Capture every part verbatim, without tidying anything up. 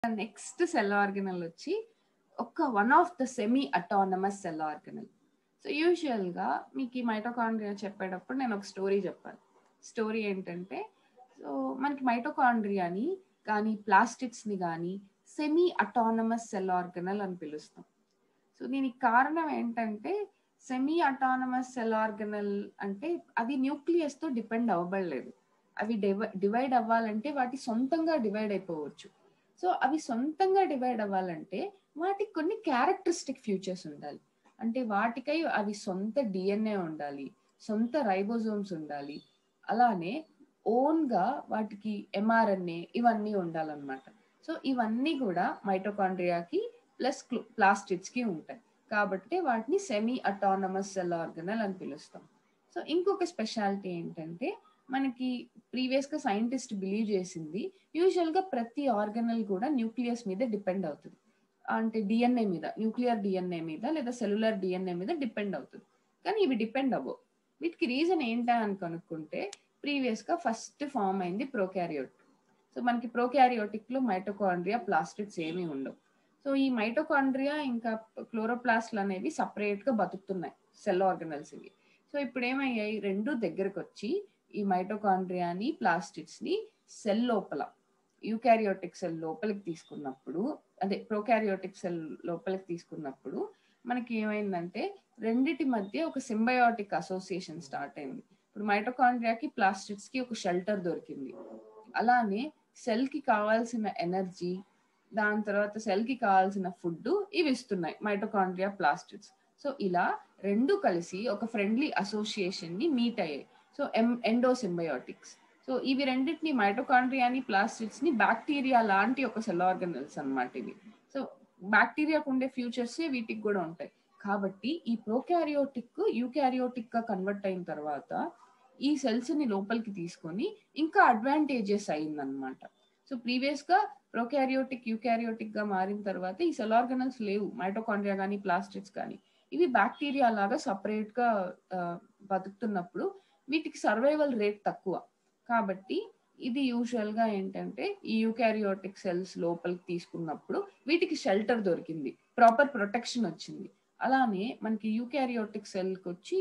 Next cell organelle వచ్చి ఒక one of the semi autonomous cell organelle. So యూజువల్గా మీకు ఈ మైటోకాండ్రియా చెప్పేటప్పుడు నేను ఒక స్టోరీ చెప్పాను. స్టోరీ ఏంటంటే, సో మనకి మైటోకాండ్రియాని కానీ ప్లాస్టిడ్స్ని కానీ సెమీ అటానమస్ సెల్ ఆర్గనల్ అని పిలుస్తాం. సో దీనికి కారణం ఏంటంటే, సెమీ అటానమస్ సెల్ ఆర్గనల్ అంటే అది న్యూక్లియస్తో డిపెండ్ అవ్వబడలేదు. అవి డివై డివైడ్ అవ్వాలంటే వాటి సొంతంగా డివైడ్ అయిపోవచ్చు. సో అవి సొంతంగా డివైడ్ అవ్వాలంటే వాటికి కొన్ని క్యారెక్టరిస్టిక్ ఫ్యూచర్స్ ఉండాలి. అంటే వాటికై అవి సొంత డిఎన్ఏ ఉండాలి, సొంత రైబోజోమ్స్ ఉండాలి, అలానే ఓన్గా వాటికి ఎంఆర్ఎన్ఏ ఇవన్నీ ఉండాలన్నమాట. సో ఇవన్నీ కూడా మైటోకాండ్రియాకి ప్లస్ ప్లాస్టిడ్స్కి ఉంటాయి. కాబట్టి వాటిని సెమీ అటానమస్ సెల్ ఆర్గనల్ అని పిలుస్తాం. సో ఇంకొక స్పెషాలిటీ ఏంటంటే, మనకి ప్రీవియస్గా సైంటిస్ట్ బిలీవ్ చేసింది యూజువల్గా ప్రతి ఆర్గనల్ కూడా న్యూక్లియస్ మీద డిపెండ్ అవుతుంది. అంటే డిఎన్ఏ మీద, న్యూక్లియర్ డిఎన్ఏ మీద లేదా సెల్యులర్ డిఎన్ఏ మీద డిపెండ్ అవుతుంది. కానీ ఇవి డిపెండ్ అవ్వవు. వీటికి రీజన్ ఏంటా అని కనుక్కుంటే, ప్రీవియస్గా ఫస్ట్ ఫామ్ అయింది ప్రోకారియోట్. సో మనకి ప్రోకారియోటిక్లో మైటోకాండ్రియా ప్లాస్టిడ్స్ ఏమీ ఉండవు. సో ఈ మైటోకాండ్రియా ఇంకా క్లోరోప్లాస్ట్లు అనేవి సపరేట్గా బతుకుతున్నాయి సెల్ ఆర్గనల్స్ ఇవి. సో ఇప్పుడు ఏమయ్యాయి, రెండు దగ్గరకు వచ్చి ఈ మైటోకాండ్రియాని ప్లాస్టిడ్స్ని సెల్ లోపల యూకారియోటిక్ సెల్ లోపలికి తీసుకున్నప్పుడు, అదే ప్రోకారియోటిక్ సెల్ లోపలికి తీసుకున్నప్పుడు మనకి ఏమైందంటే రెండిటి మధ్య ఒక సింబయోటిక్ అసోసియేషన్ స్టార్ట్ అయింది. ఇప్పుడు మైటోకాండ్రియాకి ప్లాస్టిడ్స్కి ఒక షెల్టర్ దొరికింది. అలానే సెల్కి కావాల్సిన ఎనర్జీ, దాని తర్వాత సెల్కి కావాల్సిన ఫుడ్ ఇవి ఇస్తున్నాయి మైటోకాండ్రియా ప్లాస్టిడ్స్. సో ఇలా రెండు కలిసి ఒక ఫ్రెండ్లీ అసోసియేషన్ని మీట్ అయ్యాయి. So um endosymbiotics. సో ఇవి రెండింటిని మైటోకాండ్రియాని ప్లాస్టిడ్స్ని బ్యాక్టీరియా లాంటి ఒక సెల్ ఆర్గనల్స్ అన్నమాట ఇవి. సో బ్యాక్టీరియాకు ఉండే ఫ్యూచర్స్ వీటికి కూడా ఉంటాయి. కాబట్టి ఈ ప్రోకారియోటిక్ యూకారియోటిక్ గా కన్వర్ట్ అయిన తర్వాత ఈ సెల్స్ ని లోపలికి తీసుకొని ఇంకా అడ్వాంటేజెస్ అయిందనమాట. సో ప్రీవియస్ గా ప్రోకారియోటిక్ యూకారియోటిక్ గా మారిన తర్వాత ఈ సెల్ ఆర్గనల్స్ లేవు, మైటోకాండ్రియా కానీ ప్లాస్టిడ్స్ కానీ. ఇవి బ్యాక్టీరియా లాగా సపరేట్ గా బతుకుతున్నప్పుడు వీటికి సర్వైవల్ రేట్ తక్కువ. కాబట్టి ఇది యూజువల్ గా ఏంటంటే ఈ యూకారియోటిక్ సెల్స్ లోపలికి తీసుకున్నప్పుడు వీటికి షెల్టర్ దొరికింది, ప్రాపర్ ప్రొటెక్షన్ వచ్చింది. అలానే మనకి యూకారియోటిక్ సెల్కి వచ్చి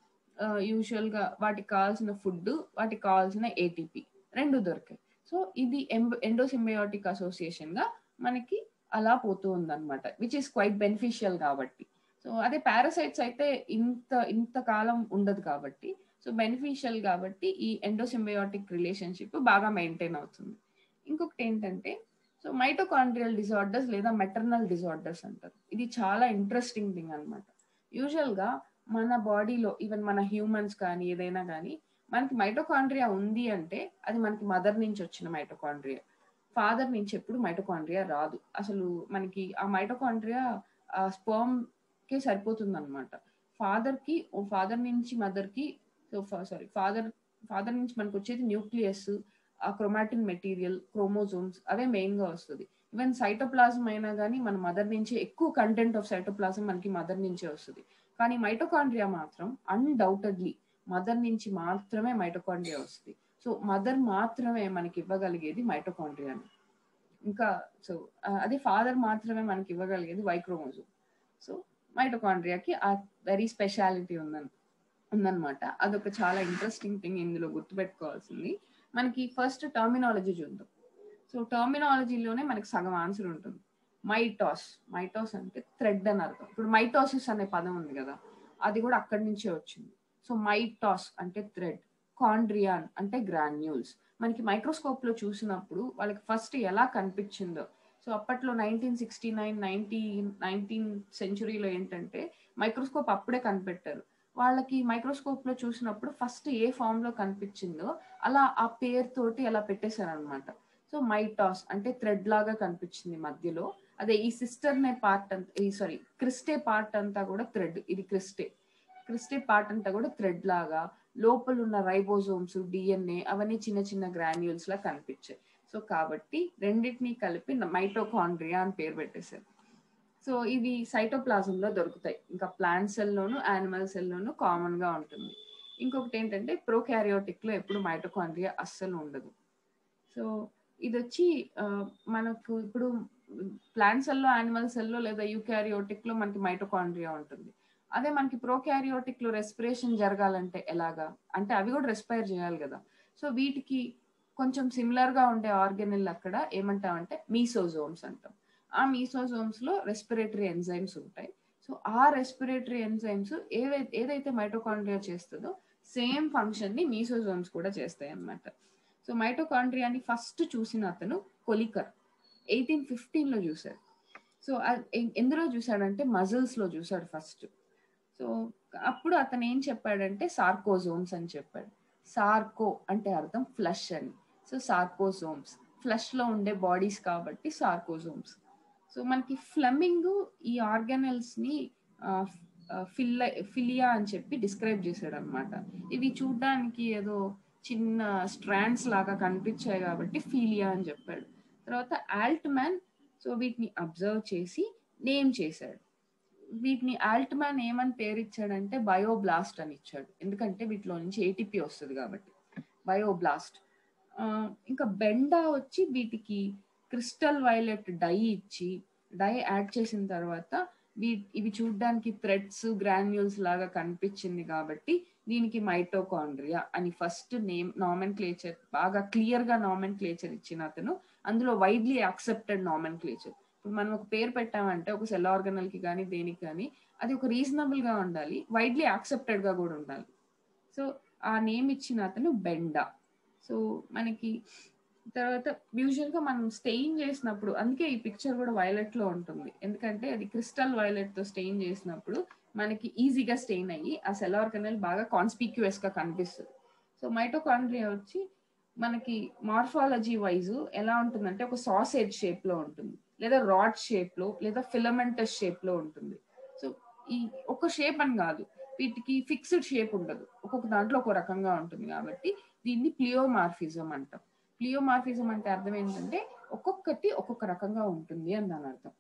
యూజువల్ గా వాటికి కావాల్సిన ఫుడ్, వాటికి కావాల్సిన ఏటీపీ రెండు దొరికాయి. సో ఇది ఎండోసింబయోటిక్ అసోసియేషన్ గా మనకి అలా పోతూ ఉందన్నమాట, విచ్ ఈస్ క్వైట్ బెనిఫిషియల్ కాబట్టి. సో అదే పారాసైట్స్ అయితే ఇంత ఇంత కాలం ఉండదు కాబట్టి, సో బెనిఫిషియల్ కాబట్టి ఈ ఎండోసింబయోటిక్ రిలేషన్షిప్ బాగా మెయింటైన్ అవుతుంది. ఇంకొకటి ఏంటంటే, సో మైటోకాండ్రియల్ డిజార్డర్స్ లేదా మెటర్నల్ డిజార్డర్స్ అంటారు. ఇది చాలా ఇంట్రెస్టింగ్ థింగ్ అనమాట. యూజువల్గా మన బాడీలో ఈవెన్ మన హ్యూమన్స్ కానీ ఏదైనా కానీ మనకి మైటోకాండ్రియా ఉంది అంటే అది మనకి మదర్ నుంచి వచ్చిన మైటోకాండ్రియా. ఫాదర్ నుంచి ఎప్పుడు మైటోకాండ్రియా రాదు. అసలు మనకి ఆ మైటోకాండ్రియా ఆ స్పర్మ్ కే సరిపోతుంది అనమాట. ఫాదర్ కి ఫాదర్ నుంచి మదర్ కి సారీ ఫాదర్ ఫాదర్ నుంచి మనకు వచ్చేది న్యూక్లియస్, ఆ క్రోమాటిన్ మెటీరియల్, క్రోమోజోమ్స్ అవే మెయిన్ గా వస్తుంది. ఈవెన్ సైటోప్లాజం అయినా కానీ మన మదర్ నుంచి ఎక్కువ కంటెంట్ ఆఫ్ సైటోప్లాజం మనకి మదర్ నుంచే వస్తుంది. కానీ మైటోకాండ్రియా మాత్రం అన్డౌటెడ్లీ మదర్ నుంచి మాత్రమే మైటోకాండ్రియా వస్తుంది. సో మదర్ మాత్రమే మనకి ఇవ్వగలిగేది మైటోకాండ్రియాని. ఇంకా సో అదే ఫాదర్ మాత్రమే మనకి ఇవ్వగలిగేది వై క్రోమోజోమ్. సో మైటోకాండ్రియాకి ఆ వెరీ స్పెషాలిటీ ఉందని ఉందన్నమాట. అదొక చాలా ఇంట్రెస్టింగ్ థింగ్ ఇందులో గుర్తుపెట్టుకోవాల్సింది. మనకి ఫస్ట్ టర్మినాలజీ చూద్దాం. సో టర్మినాలజీలోనే మనకి సగం ఆన్సర్ ఉంటుంది. మైటాస్, మైటాస్ అంటే థ్రెడ్ అని అర్థం. ఇప్పుడు మైటోసిస్ అనే పదం ఉంది కదా, అది కూడా అక్కడి నుంచే వచ్చింది. సో మైటాస్ అంటే థ్రెడ్, కాండ్రియాన్ అంటే గ్రాన్యూల్స్. మనకి మైక్రోస్కోప్ లో చూసినప్పుడు వాళ్ళకి ఫస్ట్ ఎలా కనిపించిందో, సో అప్పట్లో nineteen sixty nine nineteen nineteen సెంచురీలో ఏంటంటే మైక్రోస్కోప్ అప్పుడే కనిపెట్టారు. వాళ్ళకి మైక్రోస్కోప్ లో చూసినప్పుడు ఫస్ట్ ఏ ఫామ్ లో కనిపించిందో అలా ఆ పేరుతోటి అలా పెట్టేశారు అనమాట. సో మైటాస్ అంటే థ్రెడ్ లాగా కనిపించింది మధ్యలో. అదే ఈ సిస్టర్ నే పార్ట్ అంతా, ఈ సారీ క్రిస్టే పార్ట్ అంతా కూడా థ్రెడ్, ఇది క్రిస్టే క్రిస్టే పార్ట్ అంతా కూడా థ్రెడ్ లాగా, లోపల ఉన్న రైబోజోమ్స్, డిఎన్ఏ అవన్నీ చిన్న చిన్న గ్రాన్యూల్స్ లా కనిపించాయి. సో కాబట్టి రెండింటినీ కలిపి మైటోకాండ్రియా అని పేరు పెట్టేశారు. సో ఇవి సైటోప్లాజంలో దొరుకుతాయి. ఇంకా ప్లాంట్ సెల్లోను యానిమల్ సెల్లోను కామన్ గా ఉంటుంది. ఇంకొకటి ఏంటంటే ప్రోకారియోటిక్ లో ఎప్పుడు మైటోకాండ్రియా అస్సలు ఉండదు. సో ఇది వచ్చి మనకు ఇప్పుడు ప్లాంట్ సెల్లో, యానిమల్ సెల్లో లేదా యూకారియోటిక్ లో మనకి మైటోకాండ్రియా ఉంటుంది. అదే మనకి ప్రోకారియోటిక్ లో రెస్పిరేషన్ జరగాలంటే ఎలాగా అంటే అవి కూడా రెస్పైర్ చేయాలి కదా. సో వీటికి కొంచెం సిమిలర్ గా ఉండే ఆర్గనెల్ అక్కడ ఏమంటామంటే మీసోజోమ్స్ అంటాం. ఆ మీసోజోమ్స్ లో రెస్పిరేటరీ ఎంజైమ్స్ ఉంటాయి. సో ఆ రెస్పిరేటరీ ఎంజైమ్స్ ఏవైతే ఏదైతే మైటోకాండ్రియా చేస్తుందో సేమ్ ఫంక్షన్ ని మీసోజోమ్స్ కూడా చేస్తాయి అన్నమాట. సో మైటోకాండ్రియాని ఫస్ట్ చూసిన అతను కొలికర్ ఎయిటీన్ ఫిఫ్టీన్ లో చూశాడు. సో ఎందులో చూశాడంటే మజిల్స్ లో చూశాడు ఫస్ట్. సో అప్పుడు అతను ఏం చెప్పాడంటే సార్కోజోమ్స్ అని చెప్పాడు. సార్కో అంటే అర్థం ఫ్లష్ అని. సో సార్కోజోమ్స్ ఫ్లష్ లో ఉండే బాడీస్ కాబట్టి సార్కోజోమ్స్. సో మనకి ఫ్లెమింగ్ ఈ ఆర్గానెల్స్ ని ఫిల్ల ఫిలియా అని చెప్పి డిస్క్రైబ్ చేశాడు అనమాట. ఇవి చూడ్డానికి ఏదో చిన్న స్ట్రాండ్స్ లాగా కనిపించాయి కాబట్టి ఫీలియా అని చెప్పాడు. తర్వాత ఆల్ట్ మ్యాన్ సో వీటిని అబ్జర్వ్ చేసి నేమ్ చేశాడు. వీటిని ఆల్ట్ మ్యాన్ ఏమని పేరు ఇచ్చాడంటే బయోబ్లాస్ట్ అని ఇచ్చాడు. ఎందుకంటే వీటిలో నుంచి ఏటీపీ వస్తుంది కాబట్టి బయోబ్లాస్ట్. ఇంకా బెండా వచ్చి వీటికి క్రిస్టల్ వైలెట్ డై ఇచ్చి డై యాడ్ చేసిన తర్వాత వీ ఇవి చూడడానికి థ్రెడ్స్ గ్రాన్యూల్స్ లాగా కనిపించింది కాబట్టి దీనికి మైటోకాండ్రియా అని ఫస్ట్ నేమ్ నామెన్క్లేచర్ బాగా క్లియర్ గా నామెన్క్లేచర్ ఇచ్చిన అతను. అందులో వైడ్లీ యాక్సెప్టెడ్ నామెన్క్లేచర్. ఇప్పుడు మనం ఒక పేరు పెట్టామంటే ఒక సెల్ ఆర్గనల్ కి కానీ దేనికి కానీ అది ఒక రీజనబుల్ గా ఉండాలి, వైడ్లీ యాక్సెప్టెడ్ గా కూడా ఉండాలి. సో ఆ నేమ్ ఇచ్చిన అతను బెండా. సో మనకి తర్వాత యూజువల్ గా మనం స్టెయిన్ చేసినప్పుడు, అందుకే ఈ పిక్చర్ కూడా వైలెట్ లో ఉంటుంది, ఎందుకంటే అది క్రిస్టల్ వైలెట్ తో స్టెయిన్ చేసినప్పుడు మనకి ఈజీగా స్టెయిన్ అయ్యి ఆ సెల్ ఆర్గనల్ బాగా కాన్స్పిక్యూయస్ గా కనిపిస్తుంది. సో మైటోకాండ్రియా వచ్చి మనకి మార్ఫాలజీ వైజ్ ఎలా ఉంటుందంటే ఒక సాసేజ్ షేప్ లో ఉంటుంది, లేదా రాడ్ షేప్ లో, లేదా ఫిలమెంటస్ షేప్ లో ఉంటుంది. సో ఈ ఒక షేప్ అని కాదు, వీటికి ఫిక్స్డ్ షేప్ ఉండదు, ఒక్కొక్క దాంట్లో ఒక రకంగా ఉంటుంది కాబట్టి దీన్ని ప్లియోమార్ఫిజం అంటాం. ప్లియోమార్ఫిజం అంటే అర్థం ఏంటంటే ఒక్కొక్కటి ఒక్కొక్క రకంగా ఉంటుంది అని దాని అర్థం.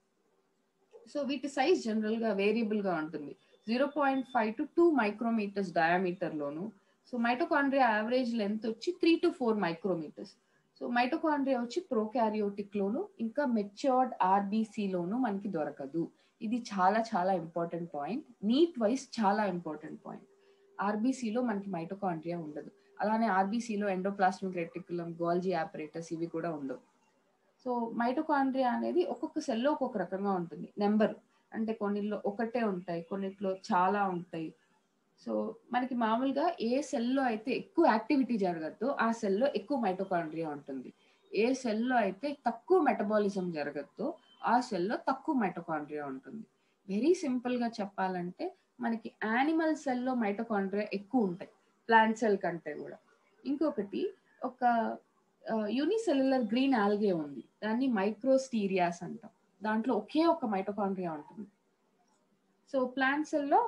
సో వీటి సైజ్ జనరల్ గా వేరియబుల్ గా ఉంటుంది, zero point five to two micrometers diameter లోను. సో మైటోకాండ్రియా యావరేజ్ లెంత్ వచ్చి three to four micrometers. So mitochondria వచ్చి ప్రోకారియోటిక్ లోను ఇంకా మెచ్యూర్డ్ ఆర్బీసీ లోను మనకి దొరకదు. ఇది చాలా చాలా ఇంపార్టెంట్ పాయింట్, నీట్ వైజ్ చాలా ఇంపార్టెంట్ పాయింట్. ఆర్బీసీలో మనకి మైటోకాండ్రియా ఉండదు. అలానే ఆర్బీసీలో ఎండోప్లాస్మిక్ రెటిక్యులం, గోల్జీ ఆపరేటస్ ఇవి కూడా ఉండవు. సో మైటోకాండ్రియా అనేది ఒక్కొక్క సెల్లో ఒక్కొక్క రకంగా ఉంటుంది. నెంబర్ అంటే కొన్నిట్లో ఒకటే ఉంటాయి, కొన్నిట్లో చాలా ఉంటాయి. సో మనకి మామూలుగా ఏ సెల్లో అయితే ఎక్కువ యాక్టివిటీ జరగద్దో ఆ సెల్లో ఎక్కువ మైటోకాండ్రియా ఉంటుంది. ఏ సెల్లో అయితే తక్కువ మెటబాలిజం జరగద్దో ఆ సెల్లో తక్కువ మైటోకాండ్రియా ఉంటుంది. వెరీ సింపుల్ గా చెప్పాలంటే మనకి యానిమల్ సెల్లో మైటోకాండ్రియా ఎక్కువ ఉంటాయి ప్లాంట్ సెల్ కంటే కూడా. ఇంకొకటి ఒక యూనిసెల్యులర్ గ్రీన్ ఆల్గే ఉంది, దాన్ని మైక్రోస్టీరియాస్ అంటాం. దాంట్లో ఒకే ఒక మైటోకాండ్రియా ఉంటుంది. సో ప్లాంట్ సెల్లో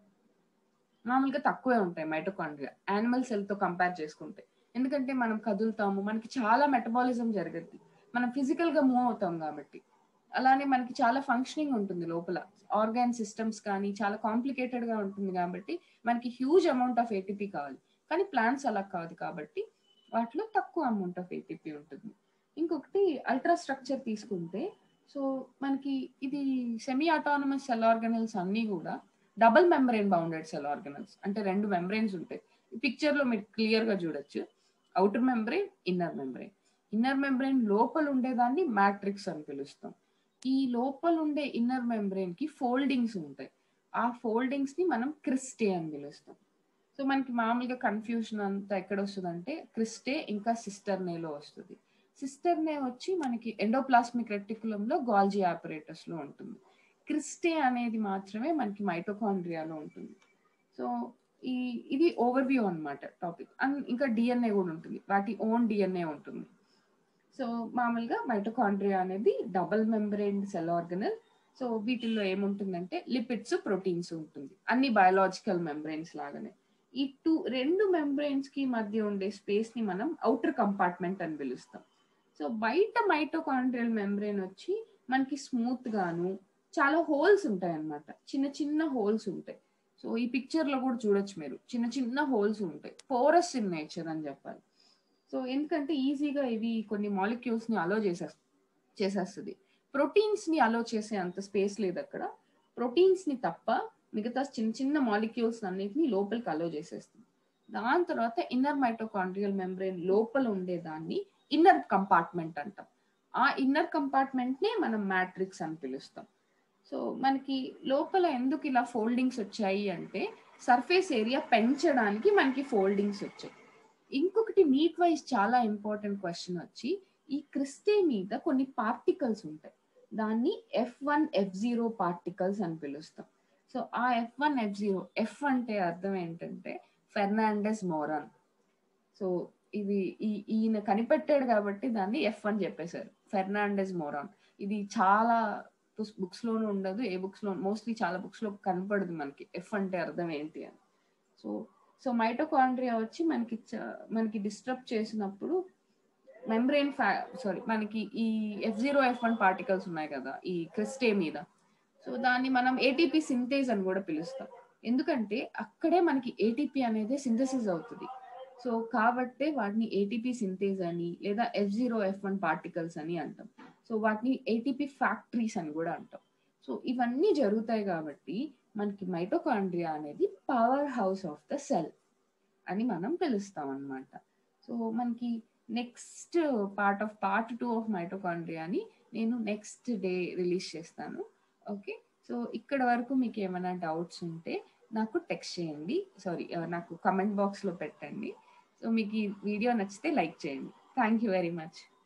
మామూలుగా తక్కువే ఉంటాయి మైటోకాండ్రియా యానిమల్ సెల్ తో కంపేర్ చేసుకుంటే. ఎందుకంటే మనం కదులుతాము, మనకి చాలా మెటబాలిజం జరుగుద్ది, మనం ఫిజికల్ గా మూవ్ అవుతాం కాబట్టి. అలానే మనకి చాలా ఫంక్షనింగ్ ఉంటుంది లోపల, ఆర్గాన్ సిస్టమ్స్ కానీ చాలా కాంప్లికేటెడ్ గా ఉంటుంది కాబట్టి మనకి హ్యూజ్ అమౌంట్ ఆఫ్ ఏటీపీ కావాలి. కానీ ప్లాంట్స్ అలా కాదు కాబట్టి వాటిలో తక్కువ అమౌంట్ ఆఫ్ ఏటీపీ ఉంటుంది. ఇంకొకటి అల్ట్రా స్ట్రక్చర్ తీసుకుంటే, సో మనకి ఇది సెమీ ఆటోనమస్ సెల్ ఆర్గనల్స్ అన్ని కూడా double membrane bounded cell organelles, అంటే రెండు మెంబ్రెయిన్స్ ఉంటాయి. ఈ పిక్చర్ లో మీరు క్లియర్ గా చూడొచ్చు, outer membrane, inner membrane. Inner membrane లోపల ఉండేదాన్ని మ్యాట్రిక్స్ అని పిలుస్తాం. ఈ లోపల ఉండే ఇన్నర్ మెంబ్రెయిన్ కి ఫోల్డింగ్స్ ఉంటాయి, ఆ ఫోల్డింగ్స్ ని మనం క్రిస్టే అని పిలుస్తాం. సో మనకి మామూలుగా కన్ఫ్యూజన్ అంతా ఎక్కడ వస్తుందంటే క్రిస్టే ఇంకా సిస్టర్నేలో వస్తుంది. సిస్టర్నే వచ్చి మనకి ఎండోప్లాస్మిక్ రెటిక్యులంలో గోల్జీ ఆపరేటస్ లో ఉంటుంది. క్రిస్టే అనేది మాత్రమే మనకి మైటోకాండ్రియాలో ఉంటుంది. సో ఈ ఇది ఓవర్ వ్యూ అనమాట టాపిక్. అండ్ ఇంకా డిఎన్ఏ కూడా ఉంటుంది, వాటి ఓన్ డిఎన్ఏ ఉంటుంది. సో మామూలుగా మైటోకాండ్రియా అనేది double membrane cell organelle. So వీటిల్లో ఏముంటుందంటే లిపిడ్స్, ప్రోటీన్స్ ఉంటుంది, అన్ని బయోలాజికల్ మెంబ్రెయిన్స్ లాగానే. ఈ టూ రెండు మెంబ్రెయిన్స్ కి మధ్య ఉండే స్పేస్ ని మనం అవుటర్ కంపార్ట్మెంట్ అని పిలుస్తాం. సో బయట మైటోకాండ్రియల్ మెంబ్రెయిన్ వచ్చి మనకి స్మూత్ గాను చాలా హోల్స్ ఉంటాయి అన్నమాట, చిన్న చిన్న హోల్స్ ఉంటాయి. సో ఈ పిక్చర్ లో కూడా చూడొచ్చు మీరు, చిన్న చిన్న హోల్స్ ఉంటాయి, పోరస్ ఇన్ నేచర్ అని చెప్పాలి. సో ఎందుకంటే ఈజీగా ఇవి కొన్ని మాలిక్యూల్స్ ని అలో చేసే చేసేస్తుంది. ప్రోటీన్స్ ని అలో చేసే అంత స్పేస్ లేదు అక్కడ. ప్రోటీన్స్ ని తప్ప మిగతా చిన్న చిన్న మాలిక్యూల్స్ అన్నిటిని లోపలికి అలో చేసేస్తుంది. దాని తర్వాత ఇన్నర్ మైటోకాండ్రియల్ మెంబ్రెయిన్ లోపల ఉండేదాన్ని ఇన్నర్ కంపార్ట్మెంట్ అంటాం. ఆ ఇన్నర్ కంపార్ట్మెంట్ ని మనం మ్యాట్రిక్స్ అని పిలుస్తాం. సో మనకి లోపల ఎందుకు ఇలా ఫోల్డింగ్స్ వచ్చాయి అంటే సర్ఫేస్ ఏరియా పెంచడానికి మనకి ఫోల్డింగ్స్ వచ్చాయి. ఇంకొకటి నీట్ వైజ్ చాలా ఇంపార్టెంట్ క్వశ్చన్ వచ్చి, ఈ క్రిస్టే మీద కొన్ని పార్టికల్స్ ఉంటాయి, దాన్ని F one F zero particles అని పిలుస్తాం. సో ఆ F one F zero, F అంటే అర్థం ఏంటంటే ఫెర్నాండెస్ మోరాన్. సో ఇది ఈ ఈయన కనిపెట్టాడు కాబట్టి దాన్ని ఎఫ్ అని చెప్పేశారు, ఫెర్నాండెస్ మోరాన్. ఇది చాలా బుక్స్ లోనూ ఉండదు, ఏ బుక్స్ లో మోస్ట్లీ చాలా బుక్స్ లో కనపడదు మనకి ఎఫ్ అంటే అర్థం ఏంటి అని. సో సో మైటోకాండ్రియా వచ్చి మనకి మనకి డిస్టర్బ్ చేసినప్పుడు మెంబ్రెయిన్ ఫ్యా సారీ మనకి ఈ F zero F one particles ఉన్నాయి కదా ఈ క్రిస్టే మీద, సో దాన్ని మనం ఏటీపీ సింథేజ్ అని కూడా పిలుస్తాం. ఎందుకంటే అక్కడే మనకి ఏటీపీ అనేది సింథసిస్ అవుతుంది. సో కాబట్టి వాటిని ఏటీపీ సింథేజ్ అని లేదా F zero F one particles అని అంటాం. సో వాటిని ఏటీపీ ఫ్యాక్టరీస్ అని కూడా అంటాం. సో ఇవన్నీ జరుగుతాయి కాబట్టి మనకి మైటోకాండ్రియా అనేది powerhouse of the cell అని మనం పిలుస్తాం అన్నమాట. సో మనకి next part of part two of mitochondria అని నేను నెక్స్ట్ డే రిలీజ్ చేస్తాను. ఓకే, సో ఇక్కడ వరకు మీకు ఏమైనా డౌట్స్ ఉంటే నాకు టెక్స్ట్ చేయండి, సారీ నాకు కమెంట్ బాక్స్లో పెట్టండి. సో మీకు ఈ వీడియో నచ్చితే లైక్ చేయండి. Thank you very much.